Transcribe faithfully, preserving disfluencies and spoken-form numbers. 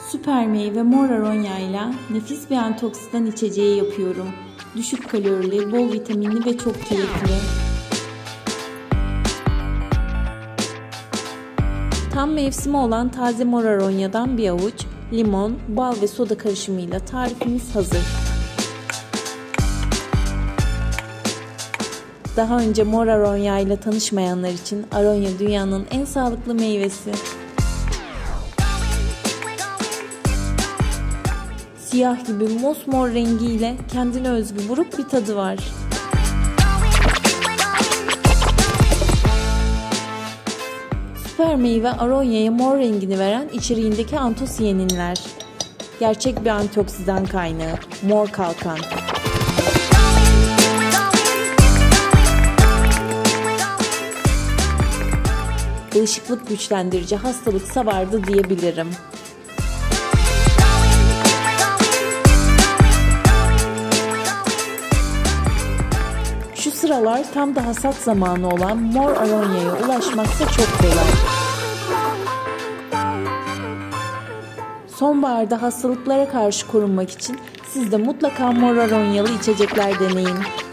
Süper meyve mor aronya ile nefis bir antioksidan içeceği yapıyorum. Düşük kalorili, bol vitaminli ve çok keyifli. Tam mevsimi olan taze mor aronyadan bir avuç, limon, bal ve soda karışımıyla tarifimiz hazır. Daha önce mor aronya ile tanışmayanlar için aronya dünyanın en sağlıklı meyvesi. Siyah gibi mosmor rengiyle kendine özgü buruk bir tadı var. Süper meyve aronyaya mor rengini veren içeriğindeki antosiyaninler. Gerçek bir antioksidan kaynağı, mor kalkan. Bağışıklık güçlendirici, hastalık savardı diyebilirim. Şu sıralar tam da hasat zamanı olan mor aronyaya ulaşmak da çok kolay. Sonbaharda hastalıklara karşı korunmak için siz de mutlaka mor aronyalı içecekler deneyin.